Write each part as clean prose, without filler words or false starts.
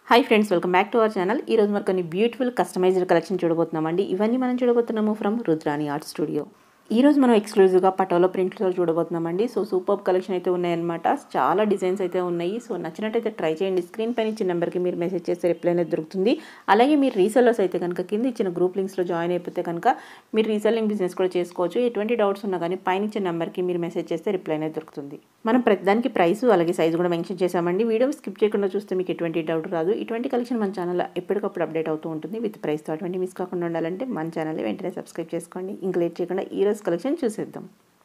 Hi friends, welcome back to our channel. ఈ రోజు మనకు బ్యూటిఫుల్ కస్టమైజ్డ్ కలెక్షన్ చూడబోతున్నామండి. ఇవన్నీ మనం చూడబోతున్నాము ఫ్రమ్ రుద్రాని ఆర్ట్ స్టూడియో. ఈ రోజు మనం ఎక్స్క్లూజివ్గా పటోలా ప్రింట్స్లో చూడబోతున్నామండి. సో సూపర్ కలెక్షన్ అయితే ఉన్నాయన్నమాట. చాలా డిజైన్స్ అయితే ఉన్నాయి. సో నచ్చినట్టయితే ట్రై చేయండి. స్క్రీన్ పైన ఇచ్చిన నెంబర్కి మీరు మెసేజ్ చేస్తే రిప్లై అనేది దొరుకుతుంది. అలాగే మీరు రీసెల్లర్స్ అయితే కనుక కింద ఇచ్చిన గ్రూప్ లింక్స్లో జాయిన్ అయిపోతే కనుక మీరు రీసెల్లింగ్ బిజినెస్ కూడా చేసుకోవచ్చు. ఎటువంటి డౌట్స్ ఉన్నా కానీ పైన ఇచ్చిన నెంబర్కి మీరు మెసేజ్ చేస్తే రిప్లై అనేది దొరుకుతుంది. మనం ప్రతిదానికి ప్రైస్ అలాగే సైజ్ కూడా మెన్షన్ చేసామండి. వీడియో స్కిప్ చేయకుండా చూస్తే మీకు ఎటువంటి డౌట్ రాదు. ఇటువంటి కలెక్షన్ మన ఛానల్లో ఎప్పటికప్పుడు అప్డేట్ అవుతూ ఉంటుంది విత్ ప్రైస్తో. అటువంటి మిస్ కాకుండా ఉండాలంటే మన ఛానల్ వెంటనే సబ్స్క్రైబ్ చేసుకోండి. ఇంకా లేట్ చేయకుండా ఈ రోజు కలెక్షన్ చూసేద్దాం.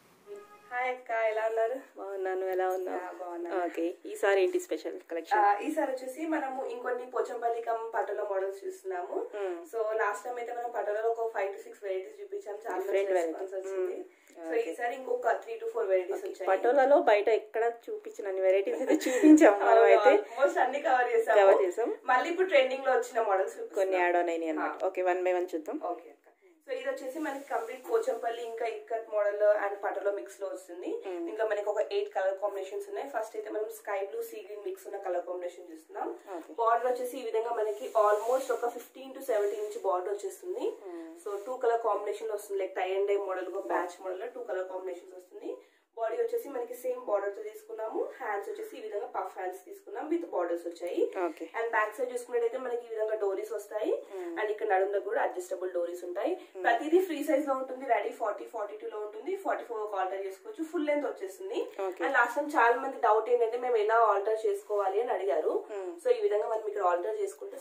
హాయ్ అక్క, ఎలా ఉన్నారు? బాగున్నాను, ఎలా ఉన్నా? బాగున్నాను. ఓకే, ఈసారి ఏంటి స్పెషల్ కలెక్షన్? ఈసారి వచ్చేసి మనము ఇంకొన్ని పోచంపల్లి పటోలా మోడల్స్ చూస్తున్నాము. సో లాస్ట్ టైం అయితే మనం పటోలాలో ఒక 5 to 6 వెరైటీస్ చూపించాం. చాలా రెస్పాన్స్ వచ్చింది. సో ఈసారి ఇంకొక 3 to 4 వెరైటీస్ వచ్చాయి. పటోలాలో బయట ఎక్కడ చూపించిన వెరైటీస్ అయితే చూపించాం. మనం అయితే ఆల్మోస్ట్ అన్ని కవర్ చేసాం. మళ్ళీ ఇప్పుడు ట్రెండింగ్ లో వచ్చిన మోడల్స్ కొన్ని యాడ్ ఆన్ అయినాయి అన్నమాట. ఓకే, 1 by 1 చూద్దాం. ఓకే, సో ఇది వచ్చేసి మనకి కంప్లీట్ పోచంపల్లి ఇంకా ikat model and patola mix లో వస్తుంది. ఇంకా మనకి ఒక 8 కలర్ కాంబినేషన్స్ ఉన్నాయి. ఫస్ట్ అయితే మనం sky blue sea green mix ఉన్న కలర్ కాంబినేషన్ చూస్తున్నాం. బార్డర్ వచ్చేసి ఈ విధంగా మనకి ఆల్మోస్ట్ ఒక 15 to 17 ఇంచ్ బార్డర్ వచ్చేస్తుంది. సో 2 కలర్ కాంబినేషన్ లో వస్తుంది. Like tie and dye model batch model లో 2 కలర్ కాంబినేషన్స్ వస్తుంది. బాడీ వచ్చేసి మనకి సేమ్ బార్డర్ తో తీసుకున్నాము. హ్యాండ్స్ వచ్చేసి ఈ విధంగా పఫ్ హ్యాండ్స్ తీసుకున్నాం విత్ బార్డర్స్ వచ్చాయి. అండ్ బ్యాక్ సైడ్ చూసుకున్నట్టయితే మనకి ఈ విధంగా డోరీస్ వస్తాయి. అండ్ ఇక్కడ నడుములో కూడా అడ్జస్టబుల్ డోరీస్ ఉంటాయి. ప్రతిదీ ఫ్రీ సైజ్ లో ఉంటుంది. రెడీ 40, 42 లో ఉంటుంది. 44 ఆల్టర్ చేసుకోవచ్చు. ఫుల్ లెంత్ వచ్చేస్తుంది. అండ్ లాస్ట్ టైం చాలా మంది డౌట్ ఏంటంటే మేము ఎలా ఆల్టర్ చేసుకోవాలి అని అడిగారు. సో ఈ విధంగా మనం ఇక్కడ ఆల్టర్ చేసుకుంటే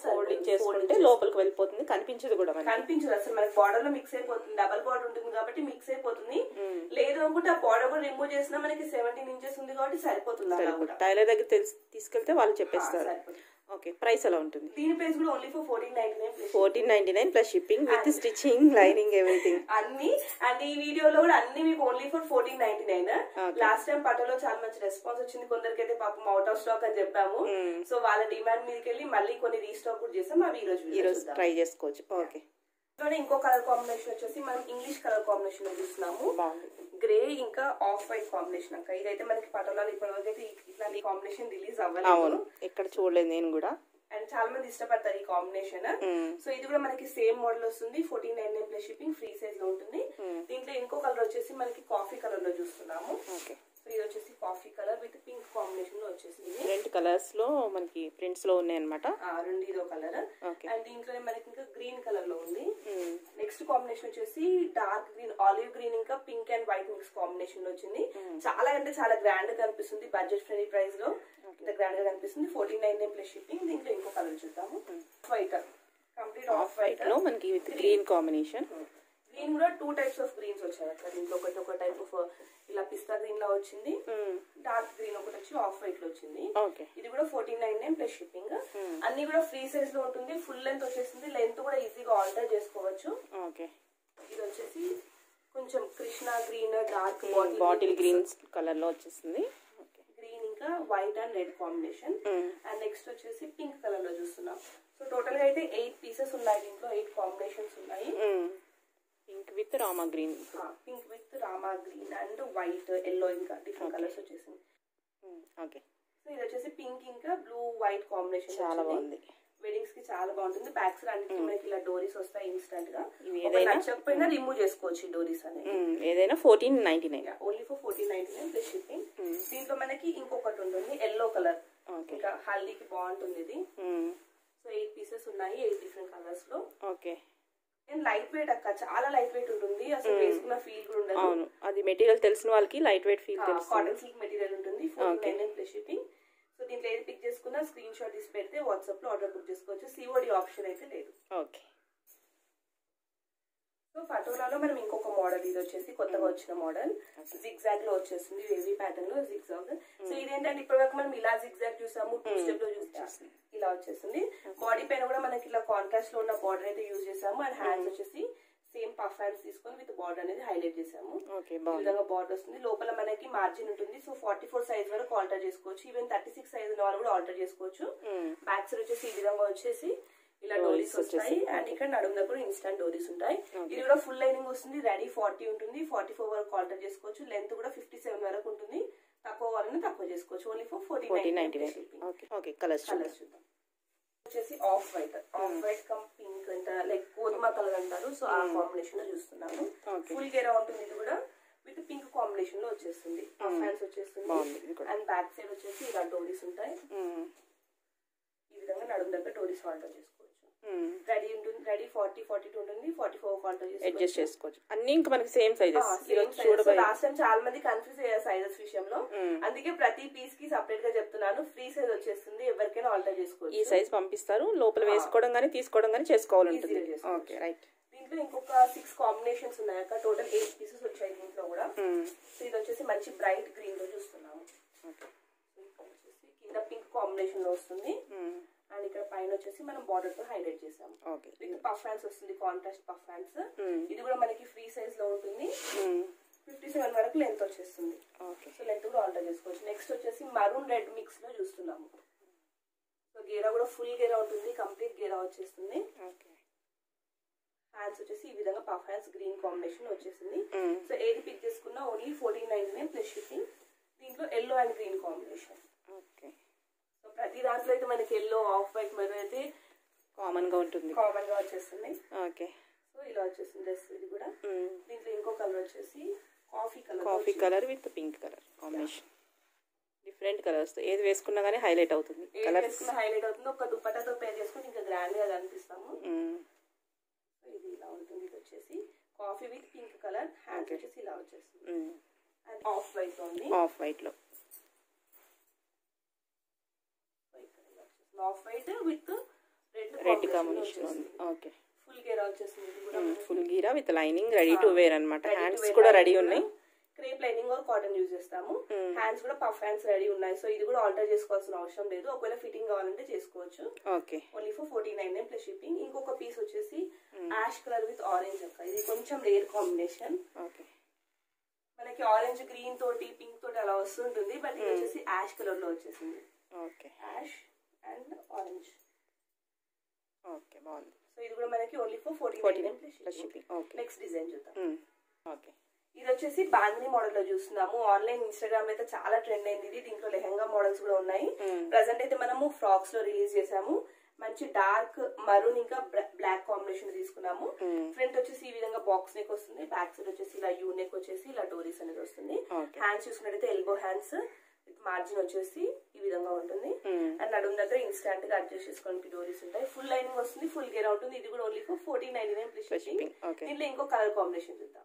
లోపలికి వెళ్ళిపోతుంది. కనిపించదు కూడా, కనిపించదు అసలు. మనకి బార్డర్ లో మిక్స్ అయిపోతుంది. డబల్ బార్డర్ ఉంటుంది కాబట్టి మిక్స్ అయిపోతుంది. లేదు అనుకుంటే ఆ బార్డర్ కూడా రిమూవ్ చేసినా మనకి 17 ఇంచెస్ ఉంది కాబట్టి సరిపోతుంది. టైలర్ దగ్గర తీసుకెళ్తే వాళ్ళు చెప్పేస్తారు. ఓకే, ప్రైస్ ఎలా ఉంటుంది? దీని ప్రైస్ కూడా only for 1499. 1499 plus shipping with stitching, lining, everything అన్ని. అండ్ ఈ వీడియోలో కూడా అన్ని మీకు ఓన్లీ ఫర్ 1499. లాస్ట్ టైం పటోలో చాలా మంచి రెస్పాన్స్ వచ్చింది. కొందరికైతే పాపం అవుట్ ఆఫ్ స్టాక్ అని చెప్పాము. సో వాళ్ళ డిమాండ్ మీదకి వెళ్ళి మళ్ళీ కొన్ని రీస్టాక్ కూడా చేసాం. అవి ఈ రోజు ట్రై చేసుకోవచ్చు. ఓకే, ఇంకో కలర్ కాంబినేషన్ వచ్చేసి మనం ఇంగ్లీష్ కలర్ కాంబినేషన్ లో చూస్తున్నాము. గ్రే ఇంకా ఆఫ్ వైట్ కాంబినేషన్ అక్క. ఇదైతే మనకి పటోలాలో ఇప్పటివరకు అయితే ఇట్లాంటి కాంబినేషన్ రిలీజ్ అవ్వలేదు. ఎక్కడ చూడలేదు నేను కూడా. అండ్ చాలా మంది ఇష్టపడతారు ఈ కాంబినేషన్. సో ఇది కూడా మనకి సేమ్ మోడల్ వస్తుంది. 1499 ప్లస్ షిప్పింగ్, ఫ్రీ సైజ్ లో ఉంటుంది. దీంట్లో ఇంకో కలర్ వచ్చేసి మనకి కాఫీ కలర్ లో చూస్తున్నాము. సో ఇది వచ్చేసి coffee colour with pink combination లో వచ్చేసింది. 2 కలర్స్ లో మనకి ప్రింట్స్ లో ఉన్నాయి అనమాట. 2 ఇదో కలర్. అండ్ దీంట్లోనే మనకి ఇంకా గ్రీన్ కలర్ లో ఉంది. నెక్స్ట్ కాంబినేషన్ వచ్చేసి డార్క్ గ్రీన్, ఆలివ్ గ్రీన్ ఇంకా pink and white mix combination లో వచ్చింది. చాలా అంటే చాలా గ్రాండ్ గా కనిపిస్తుంది. బడ్జెట్ ఫ్రెండ్లీ ప్రైస్ లో ఇంత గ్రాండ్ గా కనిపిస్తుంది. 1499 ప్లస్ షిప్పింగ్. దీంట్లో ఇంకో కలర్ చూద్దాము. వైట్, కంప్లీట్ ఆఫ్ వైట్ లో మనకి విత్ గ్రీన్ కాంబినేషన్. గ్రీన్ కూడా 2 టైప్స్ ఆఫ్ గ్రీన్స్ వచ్చాయి అక్కడ. దీంట్లో ఒక టైప్ ఆఫ్ ఇలా పిస్తా గ్రీన్ లా వచ్చింది. డార్క్ గ్రీన్ ఒకటి వచ్చి ఆఫ్ వైట్ లో వచ్చింది. ఇది కూడా 1499 ప్లస్ షిప్పింగ్. అన్ని కూడా ఫ్రీ సైజ్ లో ఉంటుంది. ఫుల్ లెంత్ వచ్చేసింది. లెంత్ కూడా ఈజీగా ఆల్టర్ చేసుకోవచ్చు. ఇది వచ్చేసి కొంచెం Krishna green, dark bottle green colour లో వచ్చేసింది. గ్రీన్ ఇంకా white and red combination. And next వచ్చేసి పింక్ కలర్ లో చూస్తున్నాం. సో టోటల్ గా అయితే 8 పీసెస్ ఉన్నాయి. దీంట్లో 8 కాంబినేషన్స్ ఉన్నాయి. Pink with rama green, pink with rama green and white, yellow ఇంకా డిఫరెంట్ కలర్స్ వచ్చేసింది. ఓకే, సో ఇది వచ్చేసి పింక్ ఇంకా బ్లూ వైట్ కాంబినేషన్. చాలా బాగుంది. వెడ్డింగ్స్ కి చాలా బాగుంటుంది. బ్యాక్ సైడ్ అన్నిటికీ మనకి ఇలా డోరీస్ వస్తాయి ఇన్స్టెంట్ గా. నచ్చకపోయినా రిమూవ్ చేసుకోవచ్చు ఈ డోరీస్ అనేది. ఏదైనా 1499, ఓన్లీ ఫర్ 1499 ప్లస్ షిప్పింగ్. దీంట్లో మనకి ఇంకొకటి ఉంటుంది ఎల్లో కలర్. ఇంకా హల్దీకి బాగుంటుంది ఇది. సో 8 పీసెస్ ఉన్నాయి 8 డిఫరెంట్ కలర్స్ లో. ఓకే, లైట్ వెయిట్ అక్క, చాలా లైట్ వెయిట్ ఉంటుంది. అసలు వేసుకున్న ఫీల్ కూడా ఉండదు. అవును, అది మెటీరియల్ తెలిసిన వాళ్ళకి లైట్ వెయిట్ ఫీల్ తెలుస్తుంది. కాటన్ సిల్క్ మెటీరియల్ ఉంటుంది. 1499 ప్లస్ షిప్పింగ్. సో దీంట్లో ఏది పిక్ చేసుకున్నా స్క్రీన్ షాట్ తీసి పెడితే వాట్సాప్ లో ఆర్డర్ బుక్ చేసుకోవచ్చు. సిఓడి ఆప్షన్ అయితే లేదు. ఓకే, సో పటోలాలో మనం ఇంకొక మోడల్, ఇది వచ్చేసి కొత్తగా వచ్చిన మోడల్. జిగ్జాగ్ లో వచ్చేసింది. వేవీ ప్యాటర్న్ లో జిగ్జాగ్. సో ఇదేంటంటే ఇప్పటివరకు మనం ఇలా జిగ్జాగ్ చూసాము, 2 స్టెప్ లో చూసాము. ఇలా వచ్చేసింది. బాడీ పైన కూడా మనకి ఇలా కాంట్రాస్ట్ లో ఉన్న బార్డర్ అయితే యూజ్ చేసాము. అండ్ హ్యాండ్స్ వచ్చేసి సేమ్ పఫ్ హ్యాండ్స్ తీసుకొని విత్ బార్డర్ అనేది హైలైట్ చేసాము. ఈ విధంగా బార్డర్ వస్తుంది. లోపల మనకి మార్జిన్ ఉంటుంది. సో 44 సైజ్ వరకు ఆల్టర్ చేసుకోవచ్చు. ఈవెన్ 36 సైజ్ ఉన్న వాళ్ళు కూడా ఆల్టర్ చేసుకోవచ్చు. బ్యాక్ సైడ్ వచ్చేసి ఈ విధంగా వచ్చేసి ఇలా డోరీస్ వస్తాయి. అండ్ ఇక్కడ నడుము దగ్గర ఇన్స్టెంట్ డోరీస్ ఉంటాయి. ఇది కూడా ఫుల్ లైనింగ్ వస్తుంది. రెడీ 40 ఉంటుంది. 44 వరకు ఆల్టర్ చేసుకోవచ్చు. లెంత్ కూడా 57 వరకు ఉంటుంది. తక్కువ వాళ్ళని తక్కువ చేసుకోవచ్చు. Only for 1499. ఓకే, కలర్స్ చూద్దాం. వచ్చేసి ఆఫ్ వైట్ కమ్ పింక్ అంటే లైక్ గోధుమ కలర్ అంటారు. సో ఆ కాంబినేషన్ లో చూస్తున్నాము. ఫుల్ గేరా ఉంటుంది. ఇది కూడా విత్ పింక్ కాంబినేషన్ లో వచ్చేస్తుంది. హ్యాండ్స్ వచ్చేస్తుంది అండ్ బ్యాక్ సైడ్ వచ్చేసి ఇలా డోరీస్ ఉంటాయి. ఈ విధంగా నడుము దగ్గర డోరీస్ ఆల్టర్ చేసుకోవచ్చు. రెడీ ఉంటుంది. రెడీ 40-42 ఉంటుంది. 44 ఆల్టర్ అడ్జస్ట్ చేసుకోవచ్చు. అన్ని ఇంకా మనకి సేమ్ సైజెస్. లాస్ట్ టైం చాలా మంది కన్ఫ్యూజ్ అయ్యారు సైజెస్ విషయంలో. అందుకే ప్రతి పీస్ కి సెపరేట్ గా చెప్తున్నాను. ఫ్రీ సైజ్ వచ్చేస్తుంది. ఎవరికైనా ఆల్టర్ చేసుకోవచ్చు. ఈ సైజ్ పంపిస్తారు. లోపల వేసుకోవడం గానీ తీసుకోవడం గానీ చేసుకోవాలంటుంది. Okay right. దీంట్లో ఇంకొక 6 కాంబినేషన్స్ ఉన్నాయి. టోటల్ 8 పీసెస్ వచ్చాయి దీంట్లో కూడా. సో ఇది వచ్చేసి మంచి బ్రైట్ గ్రీన్ లో చూస్తున్నాము. కింద పింక్ కాంబినేషన్ లో వస్తుంది అండ్ ఇక్కడ పైన వచ్చేసి మనం బార్డర్ తో హైలైట్ చేసాము. విత్ పఫ్ హ్యాండ్స్ వస్తుంది. Contrast puff hands. ఇది కూడా మనకి ఫ్రీ సైజ్ లో ఉంటుంది. 57 వరకు లెంత్ వచ్చేస్తుంది. సో లెంత్ కూడా ఆల్టర్ చేసుకోవచ్చు. నెక్స్ట్ వచ్చేసి మరూన్ రెడ్ మిక్స్ లో చూస్తున్నాము. సో గేరా కూడా ఫుల్ గేరా ఉంటుంది. కంప్లీట్ గేరా వచ్చేస్తుంది. హ్యాండ్స్ వచ్చేసి ఈ విధంగా పఫ్ హ్యాండ్స్ గ్రీన్ కాంబినేషన్ వచ్చేసింది. సో ఏది పిక్ చేసుకున్నా ఓన్లీ 14.99 ప్లస్ షిప్పింగ్. దీంట్లో yellow and green combination. So ప్రతి దాంట్లో అయితే మనకి ఎల్లో ఆఫ్ వైట్ మెరూన్ అయితే కామన్ గా ఉంటుంది. కామన్ గా వచ్చేస్తుంది. సో ఇలా వచ్చేసింది డ్రెస్. ఇది కూడా దీంట్లో ఇంకో కలర్ వచ్చేసి coffee colour with pink colour combination. Different colours ఏది వేసుకున్నా గానీ హైలైట్ అవుతుంది. హైలైట్ అవుతుంది. ఒక దుపట్టాతో పేర్ చేసుకుని ఇంకా గ్రాండ్ గా కనిపిస్తాము. ఇది ఇలా ఉంటుంది. ఇది వచ్చేసి coffee with pink colour. Hands వచ్చేసి ఇలా వచ్చేస్తుంది. అండ్ ఆఫ్ వైట్ ఉంది. ఆఫ్ వైట్ లో off white with red combination ఉంది. ఫుల్ గేరా వచ్చేసింది. ఫుల్ గీరా with lining ready to wear అన్నమాట. హ్యాండ్స్ కూడా రెడీ ఉన్నాయి. Crepe lining or cotton use చేస్తాము. హ్యాండ్స్ కూడా పఫ్ హ్యాండ్స్ రెడీ ఉన్నాయి. సో ఇది కూడా ఆల్టర్ చేసుకోవాల్సిన అవసరం లేదు. ఒకవేళ ఫిట్టింగ్ కావాలంటే చేసుకోవచ్చు. Only for 14.99 plus shipping. ఇంకొక పీస్ వచ్చేసి యాష్ కలర్ విత్ ఆరెంజ్ అక్క. ఇది కొంచెం రేర్ కాంబినేషన్. మనకి ఆరెంజ్ గ్రీన్ తోటి పింక్ తోటి అలా వస్తుంటుంది. బట్ ఇది వచ్చేసి యాష్ కలర్ లో వచ్చేసింది. Ash and orange. బాగుంది. సో ఇది కూడా మనకి only for 14.99 plus shipping. Next design చూద్దాం. ఇది వచ్చేసి బాందిని మోడల్ లో చూస్తున్నాము. ఆన్లైన్ ఇన్స్టాగ్రామ్ అయితే చాలా ట్రెండ్ అయింది ఇది. దీంట్లో లెహంగా మోడల్స్ కూడా ఉన్నాయి. ప్రెసెంట్ అయితే మనము ఫ్రాక్స్ లో రిలీజ్ చేసాము. మంచి డార్క్ మరూన్ ఇంకా బ్లాక్ కాంబినేషన్ తీసుకున్నాము. ఫ్రంట్ వచ్చేసి ఈ విధంగా బాక్స్ నెక్ వస్తుంది. బ్యాక్ సైడ్ వచ్చేసి ఇలా యూ నెక్ వచ్చేసి ఇలా డోరీస్ అనేది వస్తుంది. హ్యాండ్స్ చూసుకున్నట్టయితే ఎల్బో హ్యాండ్స్ విత్ మార్జిన్ వచ్చేసి ఈ విధంగా ఉంటుంది. అండ్ నడుము దగ్గర ఇన్స్టాంట్ గా అడ్జస్ట్ చేసుకోవడానికి డోరీస్ ఉంటాయి. ఫుల్ లైనింగ్ వస్తుంది. ఫుల్ గేరా ఉంటుంది. ఇది కూడా ఓన్లీ ఫర్ 14.99 ప్లస్ షిప్పింగ్. దీంట్లో ఇంకో కలర్ కాంబినేషన్ చూద్దాం.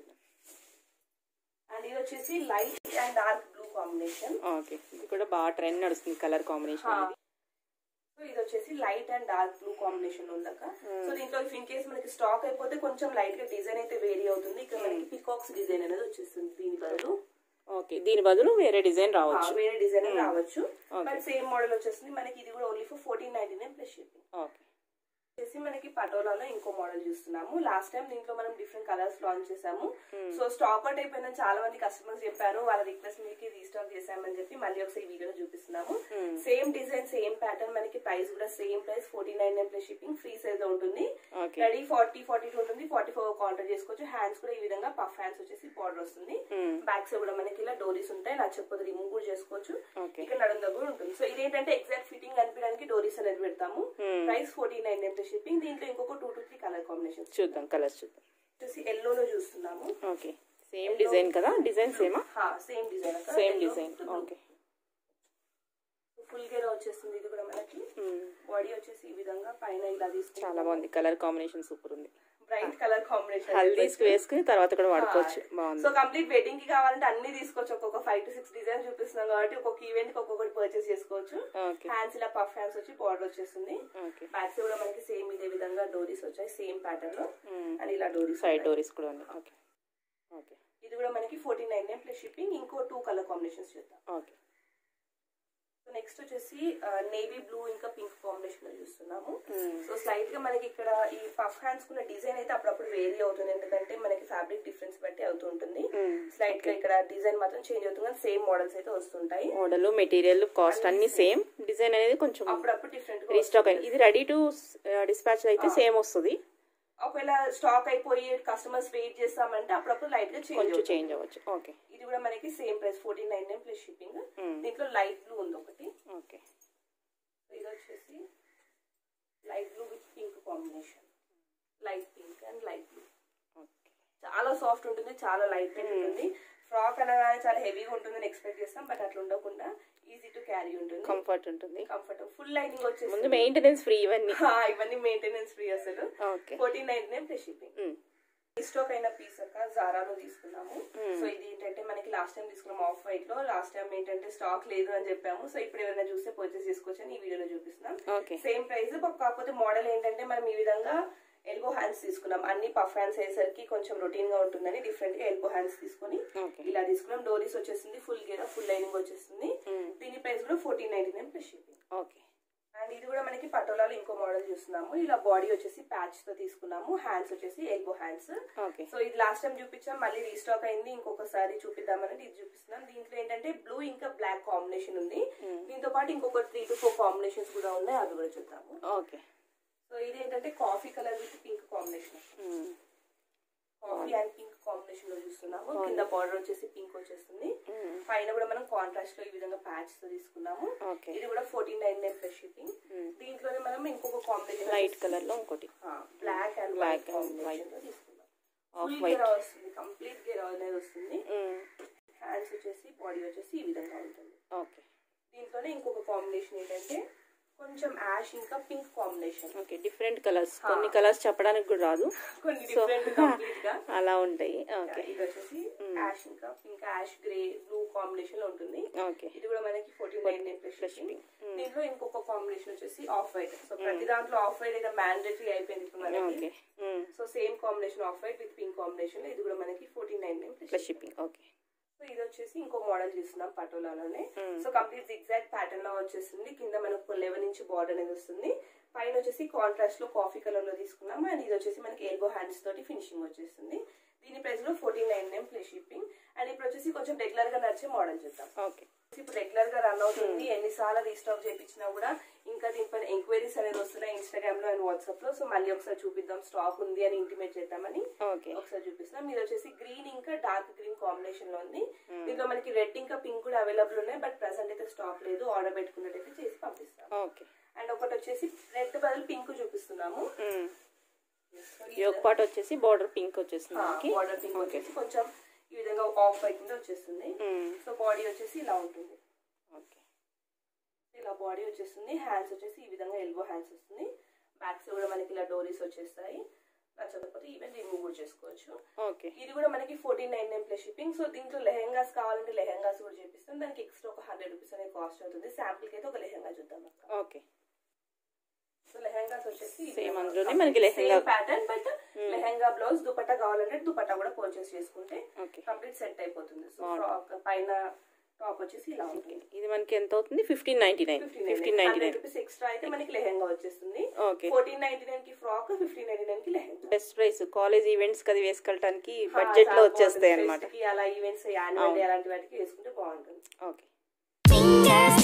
అండ్ ఇది వచ్చేసి light and dark blue combination. ఇది కూడా బాగా ట్రెండ్ నడుస్తుంది కలర్ కాంబినేషన్. సో ఇది వచ్చేసి light and dark blue combination ఉందాక. సో దీంట్లో ఇన్ కేస్ మనకి స్టాక్ అయిపోతే కొంచెం లైట్ గా డిజైన్ అయితే వేరీ అవుతుంది. ఇక్కడ మనకి పికాక్స్ డిజైన్ అనేది వచ్చేస్తుంది. దీని బదులు వేరే డిజైన్ రావచ్చు. బట్ సేమ్ మోడల్ వచ్చేస్తుంది మనకి. ఇది కూడా ఓన్లీ ఫర్ 14.99 ప్లస్ షిప్పింగ్. వచ్చేసి మనకి పటోలాలో ఇంకో మోడల్ చూస్తున్నాము. లాస్ట్ టైం దీంట్లో మనం డిఫరెంట్ కలర్స్ లాంచ్ చేసాము. సో స్టాక్ అవుట్ అయిపోయిన చాలా మంది కస్టమర్స్ చెప్పారు. వాళ్ళ రిక్వెస్ట్ మీకు రీస్టాక్ చేసామని చెప్పి మళ్ళీ ఒకసారి వీడియోలో చూపిస్తున్నాము. Same design same pattern. మనకి ప్రైస్ కూడా same price 14.99 plus shipping. Free size ఉంటుంది. రెడీ 40-42 ఉంటుంది. 44 ఆర్డర్ చేసుకోవచ్చు. హ్యాండ్స్ కూడా ఈ విధంగా పఫ్ హ్యాండ్స్ వచ్చేసి బార్డర్ వస్తుంది. బ్యాక్ సైడ్ కూడా మనకి ఇలా డోరీస్ ఉంటాయి. నచ్చకపోతే రిమూవ్ కూడా చేసుకోవచ్చు. ఇక్కడ నడుము దగ్గర ఉంటుంది. సో ఇదేంటంటే ఎగ్జాక్ట్ ఫిట్టింగ్ అనిపించడానికి డోరీస్ అనేది పెడతాము. Price 14.99 plus shipping. దీంట్లో ఇంకొక 2-3 కలర్ కాంబినేషన్ చూద్దాం. కలర్స్ చూద్దాం. ఎల్లో లో చూస్తున్నాము. సేమ్ డిజైన్ కదా. డిజైన్ సేమా? Same design. Same design. Full గేర్ వచ్చేస్తుంది. ఇది కూడా మనకి బాడీ వచ్చేసి ఈ విధంగా పైన ఇలా తీసుకుంటాం. చాలా బాగుంది. కలర్ కాంబినేషన్ సూపర్ ఉంది. Bright colour combination. హల్దీస్ వేసుకుని తర్వాత కూడా వాడుకోవచ్చు. బాగుంది. సో కంప్లీట్ వెడ్డింగ్ కి కావాలంటే అన్ని తీసుకోవచ్చు. ఒక్కొక్క 5 to 6 డిజైన్ చూపిస్తున్నాం కాబట్టి ఒక్కొక్క ఈవెంట్ కి ఒక్కొక్కటి పర్చేస్ చేసుకోవచ్చు. హ్యాండ్స్ ఇలా పఫ్ హ్యాండ్స్ వచ్చి బార్డర్ వచ్చేస్తుంది. బ్యాక్ సైడ్ కూడా మనకి సేమ్ ఇదే విధంగా డోరీస్ వచ్చాయి సేమ్ ప్యాటర్న్ లో. అండ్ ఇలా డోరీస్ సైడ్ డోరీస్ కూడా ఉన్నాయి. ఇది కూడా మనకి 14.99 ప్లస్ షిప్పింగ్. ఇంకో 2 కలర్ కాంబినేషన్స్ చూద్దాం. నెక్స్ట్ వచ్చేసి నేవీ బ్లూ ఇంకా పింక్ కాంబినేషన్ లో చూస్తున్నాము. సో స్లైట్ గా మనకి ఇక్కడ ఈ పఫ్ హ్యాండ్స్ కున్న డిజైన్ అయితే అప్పుడప్పుడు వేరీ అవుతుంది. ఎందుకంటే మనకి ఫ్యాబ్రిక్ డిఫరెన్స్ బట్టి అవుతుంటుంది. స్లైట్ గా ఇక్కడ డిజైన్ మాత్రం చేంజ్ అవుతుంది. కానీ సేమ్ మోడల్స్ అయితే వస్తుంటాయి. మోడల్ మెటీరియల్ కాస్ట్ అన్ని సేమ్. డిజైన్ అనేది కొంచెం అప్పుడప్పుడు డిఫరెంట్ రీస్టాక్ అయింది. ఇది రెడీ టు డిస్పాచ్ అయితే సేమ్ వస్తుంది. ఒకవేళ స్టాక్ అయిపోయి కస్టమర్స్ వెయిట్ చేస్తామంటే అప్పుడప్పుడు లైట్ గా చేంజ్ అవ్వచ్చు. ఇది కూడా మనకి సేమ్ ప్రైస్ 14.99 ప్లస్ షిప్పింగ్. దీంట్లో లైట్ బ్లూ ఉంది ఒకటి. ఇది వచ్చేసి పింక్ అండ్ లైట్ బ్లూ. చాలా సాఫ్ట్ ఉంటుంది, చాలా లైట్ వెయిట్ ఉంటుంది. ఫ్రాక్ అనగానే చాలా హెవీగా ఉంటుందని ఎక్స్పెక్ట్ చేస్తాం, బట్ అట్లా ఉండకుండా ఈజీ టు క్యారీ ఉంటుంది, కంఫర్ట్ ఉంటుంది. ఫుల్ లైనింగ్ వచ్చేసి ముందు మెయింటెనెన్స్ ఫ్రీ ఇవన్నీ మెయింటెనెన్స్ ఫ్రీ అసలు. 1499 ప్లస్ షిప్పింగ్. స్టాక్ అయిన పీస్ అక్క జారాలో తీసుకున్నాము. సో ఇది ఏంటంటే మనకి లాస్ట్ టైం తీసుకున్నాం ఆఫ్ వైట్ లో. లాస్ట్ టైం ఏంటంటే స్టాక్ లేదు అని చెప్పాము. సో ఇప్పుడు ఎవరైనా చూస్తే పర్చేస్ చేసుకోవచ్చు అని ఈ వీడియోలో చూపిస్తున్నాం. సేమ్ ప్రైస్, కాకపోతే మోడల్ ఏంటంటే మనం ఈ విధంగా ఎల్బో హ్యాండ్స్ తీసుకున్నాం. అన్ని పఫ్ హ్యాండ్స్ అయ్యేసరికి కొంచెం రొటీన్ గా ఉంటుందని డిఫరెంట్ గా ఎల్బో హ్యాండ్స్ తీసుకుని ఇలా తీసుకున్నాం. డోరీస్ వచ్చేసింది, ఫుల్ గేరా, ఫుల్ లైనింగ్ వచ్చేస్తుంది. దీని ప్రైస్ కూడా 1499 ప్లస్ షిప్పింగ్. అండ్ ఇది కూడా మనకి పటోలాలో ఇంకో మోడల్ చూస్తున్నాము. ఇలా బాడీ వచ్చేసి ప్యాచ్ తో తీసుకున్నాము, హ్యాండ్స్ వచ్చేసి ఎల్బో హ్యాండ్స్. సో ఇది లాస్ట్ టైం చూపించాం, మళ్ళీ రీస్టాక్ అయింది, ఇంకొకసారి చూపిద్దామని ఇది చూపిస్తున్నాం. దీంట్లో ఏంటంటే బ్లూ ఇంకా బ్లాక్ కాంబినేషన్ ఉంది. దీంతో పాటు ఇంకొక 3 to 4 కాంబినేషన్స్ కూడా ఉన్నాయి, అవి కూడా చూద్దాము. సో ఇది ఏంటంటే coffee colour with pink combination, coffee and pink combination లో చూస్తున్నాము. కింద బార్డర్ వచ్చేసి పింక్ వచ్చేస్తుంది, పైన కూడా మనం కాంట్రాస్ట్ లో ఈ విధంగా ప్యాచ్ తో తీసుకున్నాము. ఇది కూడా 1499 ప్లస్ షిప్పింగ్. దీంట్లోనే మనం ఇంకొక కాంబినేషన్ లైట్ కలర్ లో ఇంకోటి బ్లాక్ అండ్ వైట్ కాంబినేషన్ లో తీసుకున్నాం. ఫుల్ గేరా వస్తుంది, కంప్లీట్ గేరా అనేది వస్తుంది. హ్యాండ్స్ వచ్చేసి బాడీ వచ్చేసి ఈ విధంగా ఉంటుంది. దీంట్లోనే ఇంకొక కాంబినేషన్ ఏంటంటే కొంచెం యాష్ ఇంకా పింక్ కాంబినేషన్. డిఫరెంట్ కలర్స్, కొన్ని కలర్స్ చెప్పడానికి కూడా రాదు, కొన్ని డిఫరెంట్ కంప్లీట్ గా అలా ఉంటాయి. ఇది వచ్చేసి యాష్ ఇంకా pink, ash grey, blue combination లో ఉంటుంది. ఇది కూడా మనకి 1499 ప్లస్ షిప్పింగ్. దీంట్లో ఇంకొక కాంబినేషన్ వచ్చేసి ఆఫ్ వైట్. సో ప్రతి దాంట్లో ఆఫ్ వైట్ అయితే మ్యాండేటరీ అయిపోయింది ఇప్పుడు మనకి. So same combination off white with pink combination, ఇది కూడా మనకి 1499 ప్లస్ షిప్పింగ్. సో ఇది వచ్చేసి ఇంకో మోడల్ చూస్తున్నాం పటోలాలోనే. సో కంప్లీట్ జిగ్జాగ్ ప్యాటర్న్ లో వచ్చేసింది. కింద మనకు 11 ఇంచ్ బార్డర్ అనేది వస్తుంది. పైన వచ్చేసి కాంట్రాస్ట్ లో కాఫీ కలర్ లో తీసుకున్నాము. అండ్ ఇది వచ్చేసి మనకి ఎల్బో హ్యాండ్స్ తోటి ఫినిషింగ్ వచ్చేస్తుంది. దీని ప్రైస్ లో 1499 ప్లస్ షిప్పింగ్. అండ్ ఇప్పుడు వచ్చేసి కొంచెం రెగ్యులర్ గా నచ్చే మోడల్ చూద్దాం. ఇప్పుడు రెగ్యులర్ గా రన్ అవుతుంది, ఎన్నిసార్లు రీస్టాక్ చేయించినా కూడా ఇంకా దీనిపైన ఎంక్వైరీస్ అనేది వస్తున్నాయి ఇన్స్టాగ్రామ్ లో అండ్ వాట్సాప్ లో. సో మళ్ళీ ఒకసారి చూపిద్దాం, స్టాక్ ఉంది అని ఇంటిమేట్ చేద్దామని ఒకసారి చూపిస్తున్నాం. మీరు వచ్చేసి గ్రీన్ ఇంకా డార్క్ గ్రీన్ కాంబినేషన్ లో ఉంది. దీంట్లో మనకి రెడ్ ఇంకా పింక్ కూడా అవైలబుల్ ఉన్నాయి, బట్ ప్రెసెంట్ అయితే స్టాక్ లేదు. ఆర్డర్ పెట్టుకున్నట్టయితే చేసి పంపిస్తాం. అండ్ ఒకటి వచ్చేసి రెడ్ బదులు పింక్ చూపిస్తున్నాము. పార్ట్ వచ్చేసి బార్డర్ పింక్ వచ్చేస్తుంది, బార్డర్ పింక్ వచ్చేసి కొంచెం ఈ విధంగా ఆఫ్ వైట్ కింద వచ్చేస్తుంది. సో బాడీ వచ్చేసి ఇలా ఉంటుంది, ఇలా బాడీ వచ్చేస్తుంది. హ్యాండ్స్ వచ్చేసి ఈ విధంగా ఎల్బో హ్యాండ్స్ వస్తుంది. బ్యాక్స్ కూడా మనకి ఇలా డోరీస్ వచ్చేస్తాయి. నచ్చకపోతే ఈవెన్ రిమూవ్ కూడా చేసుకోవచ్చు. ఇది కూడా మనకి 1499 ప్లస్ షిప్పింగ్. సో దీంట్లో లెహెంగాస్ కావాలంటే లెహెంగాస్ కూడా చేపిస్తాం. దానికి ఎక్స్ట్రా ఒక 100 రూపీస్ అనేది కాస్ట్ అవుతుంది. శాంపుల్ కి అయితే ఒక లెహెంగా చూద్దాం. సో లెహెంగాస్ వచ్చేసి same pattern, but lehenga blouse dupatta కావాలంటే దుపట్టా కూడా పర్చేస్ చేసుకుంటే కంప్లీట్ సెట్ అయిపోతుంది. సో పైన టాప్ వచ్చేసి ఇలా ఉంటుంది. ఇది మనకి ఎంత అవుతుంది? 1599 రూపీస్ ఎక్స్ట్రా అయితే మనకి లెహెంగా వచ్చేస్తుంది. 1499 కి ఫ్రాక్, 1599 కి lehenga. Best price. College events కది వేసుకెళ్ళడానికి బడ్జెట్ లో వచ్చేస్తాయి అన్నమాట. అలా ఈవెంట్స్, యాన్యువల్ డే అలాంటి వాటికి వేసుకుంటే బాగుంటుంది.